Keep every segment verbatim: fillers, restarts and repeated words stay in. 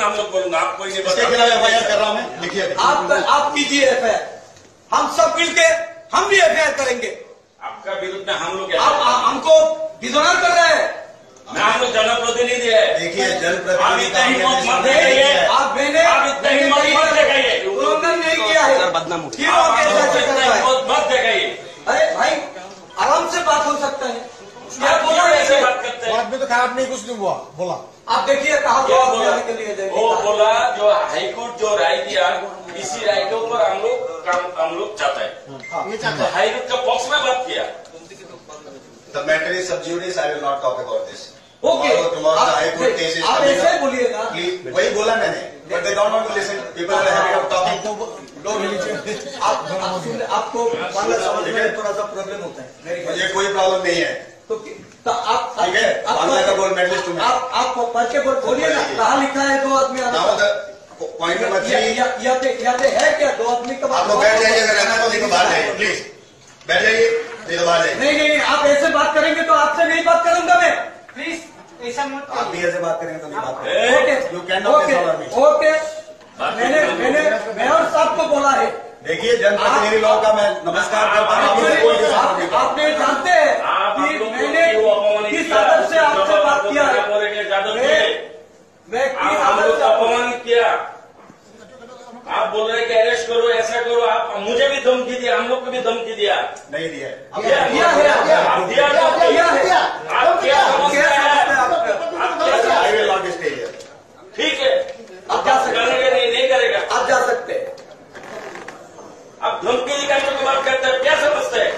करूंगा हम लोग बोलूंगा, आप कोई नहीं इसके खिलाफ एफ आई आर कर रहा हूँ मैं, लिखिए। आप आप कीजिए एफ आई आर, हम सब मिलके हम भी एफ आई आर करेंगे। आपका विरुद्ध में हम लोग आप हमको डिसऑनर कर रहे हैं। मैं हम लोग जनप्रतिनिधि है। देखिए आप जनप्रतिनिधि इतना हिम्मत मत दिखाइए, आप मैंने आप इतना हिम्मत मत दिखाइए, उल्लंघन नहीं किया है। बदनाम फिर वो कैसे आप कर इतना रहा है? हिम्मत मत दिखाइए। अरे भाई आराम से बात हो सकता है। क्या आप बोला क्यों ऐसे ऐसे? बात करते हैं? बात में तो खराब नहीं, कुछ नहीं हुआ, बोला। आप देखिए कहा क्या जवाब बोला? देने के लिए वो जाएंगे। बोला जो हाईकोर्ट जो राय दिया, इसी राय के ऊपर हम लोग काम हम लोग चाहते हैं। तो हाईकोर्ट का पक्ष में बात किया। The matter is sub judice. I will not talk about this. Okay, Tomorrow, tomorrow the High Court case is आप coming ऐसे up. बोलिएगा। Please, वही बोला मैंने, but they don't want to listen. People are happy of talking. आप आप सुन- आपको बांग्ला समझने में थोड़ा सा प्रॉब्लम होता है मेरे ख्याल मुझे से। कोई प्रॉब्लम नहीं है, तो तो आप ठीक है? आप- बांग्ला का गोल्ड मेडलिस्ट हूँ मैं। आप आप पढ़ के बोल- बोलिए ना, कहाँ लिखा है दो आदमी आना? Now the point number या- three. या- या पे या पे है क्या दो आदमी का? आप लोग बैठ जाइए, अगर रहना तो नहीं तो बाहर जाइए, प्लीज बैठ जाइए, नहीं तो बाहर जाइए। नहीं नहीं आप ऐसे बात करेंगे तो आपसे नहीं बात करूंगा मैं। प्लीज ऐसा मत आप भी ऐसे बात करेंगे तो नहीं बात करेंगे। ए, okay You cannot okay disorder me. Okay मैंने मैंने मेयर साहब को बोला है। देखिए जनप्रतिनिधि लोगों का मैं नमस्कार करता हूँ, मुझे कोई disorder नहीं आप- करता। आपने जानते हैं आप कि हम लोग मैंने क्यों अपमानित किस किया? आदत से आपसे बात किया है। बोलेंगे जादव मैं जी, मैं आप किस हम आदत लोग से को आपको- अपमानित किया। आप बोल रहे हैं कि अरेस्ट करो, ऐसा करो। आप मुझे भी धमकी दिया, हम लोग को भी धमकी दिया। नहीं दिया है। दिया दिया है आप दिया तो दिया है आप क्या समझते क्या हैं? समझते हैं आप? आप क्या समझते I हैं? will not stay here. ठीक है, आप जा सकते करेगा हैं, नहीं, नहीं करेगा। आप जा सकते हैं। आप धमकी निकालने की बात करते हैं, क्या समझते हैं?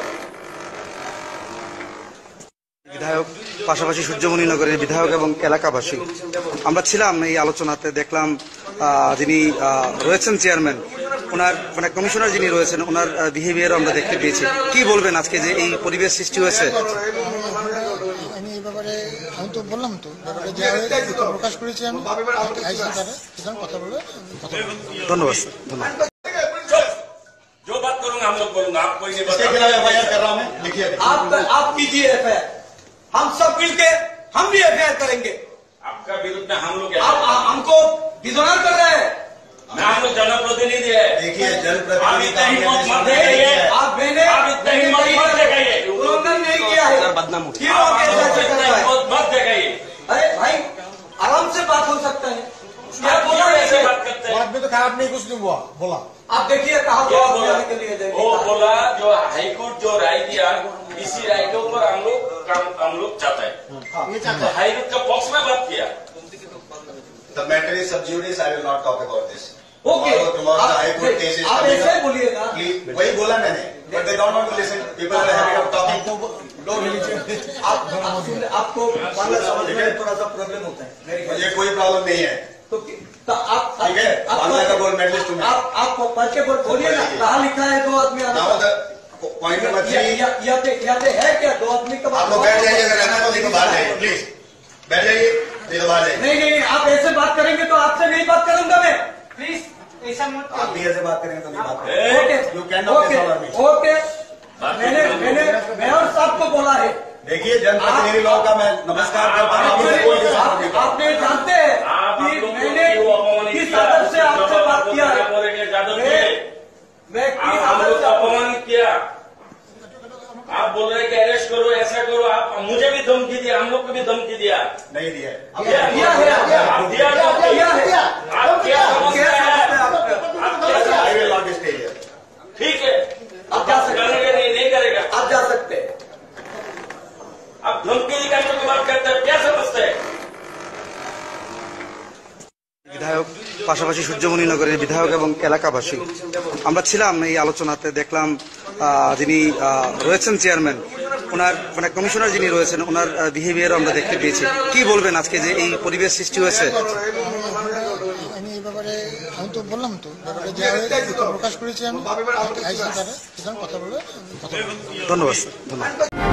বিধায়ক পাশাপাশি সূর্যমণিনগরের বিধায়ক এবং এলাকাবাসী আমরা ছিলাম এই আলোচনাতে। দেখলাম আহ, যিনি আহ, রয়েছেন চেয়ারম্যান, ওনার মানে কমিশনার যিনি রয়েছেন, ওনার বিহেভিয়ারও আমরা দেখতে পেয়েছি। কি বলবেন আজকে যে এই পরিবেশ সৃষ্টি হয়েছে? আমি এই ব্যাপারে আমি তো বললাম তো ব্যাপারে যা হয়েছে দুঃখ প্রকাশ করেছি আমি আইসি তারা সেখানে কথা বলে কথা বলবো। ধন্যবাদ স্যার, ধন্যবাদ। जो बात करूंगा हम लोग बोलूंगा, आप कोई नहीं इसके खिलाफ एफ आई आर कर रहा हूँ मैं, लिखिए। आप आप कीजिए एफ आई आर, हम सब मिलके हम भी एफ आई आर करेंगे। आपका विरुद्ध में हम लोग आप आप हमको डिसऑनर कर रहे हैं। मैं हम लोग जनप्रतिनिधि है। देखिए आप जनप्रतिनिधि इतना हिम्मत मत का दिखाइए, आप मैंने आप इतना हिम्मत मत दिखाइए, उल्लंघन नहीं किया है। बदनाम फिर वो आप कैसे कर इतना रहा है? हिम्मत मत दिखाइए। अरे भाई आराम से बात हो सकता है। क्या आप बोला क्यों ऐसे ऐसे? बात करते हैं? बात में तो खराब नहीं, कुछ नहीं हुआ, बोला। आप देखिए कहा क्या जवाब बोला? देने के लिए जाएंगे। वो बोला जो हाईकोर्ट जो राय दिया, इसी राय के ऊपर हम लोग काम हम लोग चाहते हैं। तो हाईकोर्ट का पक्ष में बात किया। The matter is sub judice. I will not talk about this. Okay Tomorrow, tomorrow the High Court case is आप coming ऐसे up. बोलिएगा। Please, वही बोला मैंने, but they don't want to listen. People are happy of talking. आप आप सुन- आपको बांग्ला समझने में थोड़ा सा प्रॉब्लम होता है मेरे ख्याल मुझे से। कोई प्रॉब्लम नहीं है, तो तो आप ठीक है? आप- बांग्ला का गोल्ड मेडलिस्ट हूँ मैं। आप आप पढ़ के बोल- बोलिए ना, कहाँ लिखा है दो आदमी आना? Now the point number या three. या या पे या पे है क्या दो आदमी का? आप लोग बैठ जाइए, अगर रहना तो नहीं तो बाहर जाइए, प्लीज बैठ जाइए, नहीं तो बाहर जाइए। नहीं नहीं आप ऐसे बात करेंगे तो आपसे नहीं बात करूंगा मैं। प्लीज ऐसा मत आप भी ऐसे बात करेंगे तो नहीं बात करेंगे। ए, okay You cannot okay disorder me. Okay मैंने मैंने मेयर साहब को बोला है। देखिए जनप्रतिनिधि लोगों का मैं नमस्कार करता हूँ, मुझे कोई disorder नहीं करता। आपने जानते हैं आप कि हम लोग मैंने क्यों अपमानित किस किया? आदत से आपसे बात किया है। बोलेंगे जादव जी, मैं मैं आप किस हम आदत लोग से को आपको- अपमानित किया। आप बोल रहे हैं कि अरेस्ट करो, ऐसा करो। आप मुझे भी धमकी दिया, हम लोग को भी धमकी दिया। नहीं दिया है। दिया दिया है आप दिया तो दिया है। आप क्या समझते क्या हैं? समझते हैं आप? आप क्या समझते I हैं? will not stay here. ठीक है, आप जा सकते हैं, करेगा नहीं, नहीं करेगा। आप जा सकते हैं। आप धमकी निकालने की बात करते हैं, क्या समझते हैं? বিধায়ক পাশাপাশি সূর্যমণিনগরের বিধায়ক এবং এলাকাবাসী আমরা ছিলাম এই আলোচনাতে। দেখলাম আহ, যিনি আহ, রয়েছেন চেয়ারম্যান, ওনার মানে কমিশনার যিনি রয়েছেন, ওনার বিহেভিয়ারও আমরা দেখতে পেয়েছি। কি বলবেন আজকে যে এই পরিবেশ সৃষ্টি হয়েছে? আমি এই ব্যাপারে আমি তো বললাম তো ব্যাপারে যা হয়েছে দুঃখ প্রকাশ করেছি আমি আইসি তারা সেখানে কথা বলে কথা বলবো। ধন্যবাদ স্যার, ধন্যবাদ।